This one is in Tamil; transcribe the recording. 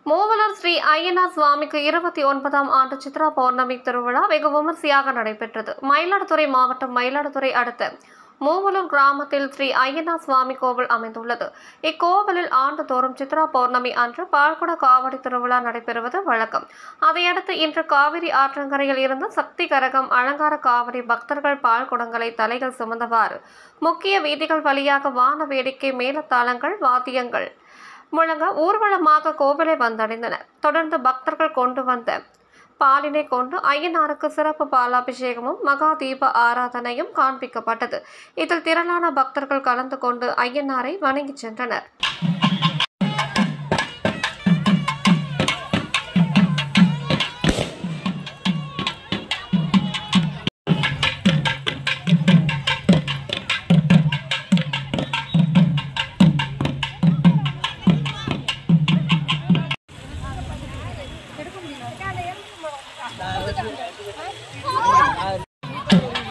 மூவலூர் ஸ்ரீ ஐயனார் சுவாமிக்கு 29ஆம் ஆண்டு சித்ரா பௌர்ணமி திருவிழா வெகு விமர்சையாக நடைபெற்றது. மயிலாடுதுறை மாவட்டம் மயிலாடுதுறை அடுத்த மூவலூர் கிராமத்தில் ஸ்ரீ ஐயனார் சுவாமி கோவில் அமைந்துள்ளது. இக்கோவிலில் ஆண்டுதோறும் சித்ரா பௌர்ணமி அன்று பால்குட காவடி திருவிழா நடைபெறுவது வழக்கம். அதையடுத்து இன்று காவிரி ஆற்றங்கரையில் இருந்து சக்தி கரகம் அலங்கார காவடி பக்தர்கள் பால்குடங்களை தலைகள் சுமந்தவாறு முக்கிய வீதிகள் வழியாக வான வேடிக்கை மேளதாளங்கள் வாத்தியங்கள் முழங்க ஊர்வலமாக கோவிலை வந்தடைந்தனர். தொடர்ந்து பக்தர்கள் கொண்டு வந்த பாலினை கொண்டு ஐயனாருக்கு சிறப்பு பாலாபிஷேகமும் மகா தீப ஆராதனையும் காண்பிக்கப்பட்டது. இதில் திரளான பக்தர்கள் கலந்து கொண்டு ஐயனாரை வணங்கி சென்றனர். Ada